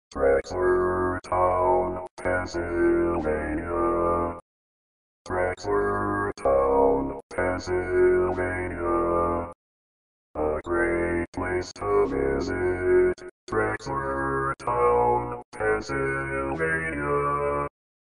Trexlertown, Pennsylvania. Trexlertown, Pennsylvania. A great place to visit. Trexlertown, Pennsylvania.